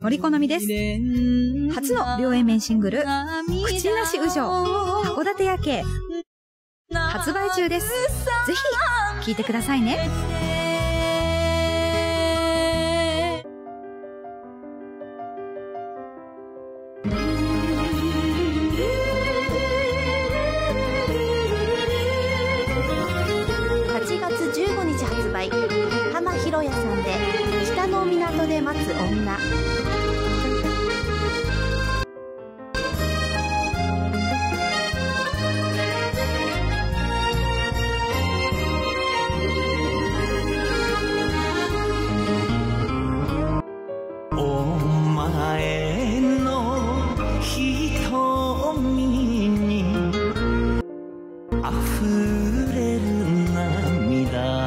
森好美です。初の両 A 面シングル、口なし雨情、函館夜景、発売中です。ぜひ、聴いてくださいね。 8月15日発売、浜広屋さんで北の港で待つ女。 お前の瞳に溢れる涙。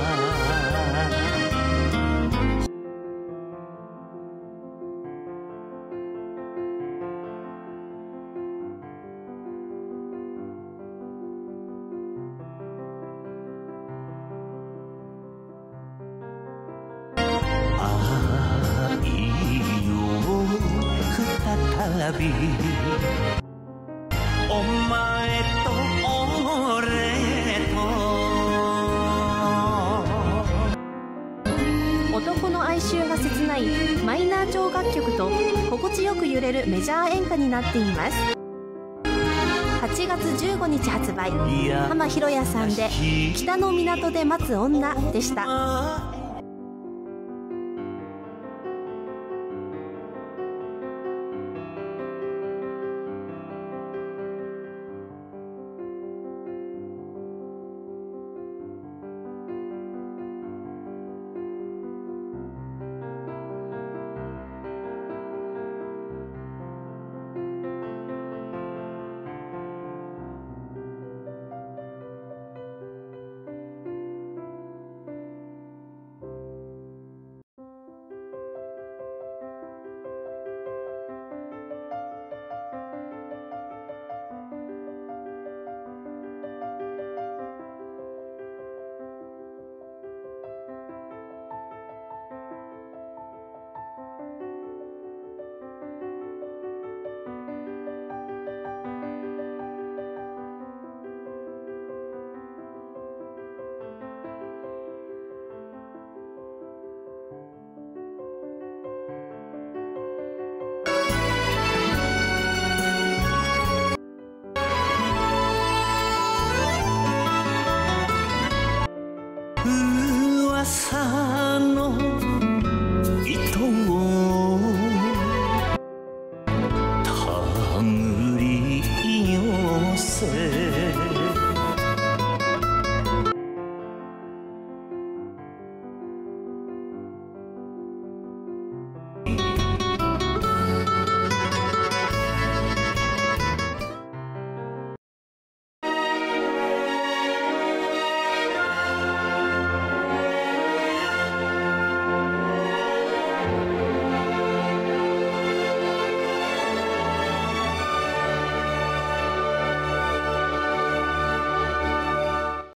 再びお前と俺と男の哀愁が切ないマイナー調楽曲と心地よく揺れるメジャー演歌になっています。8月15日発売、浜広屋さんで北の港で待つ女でした。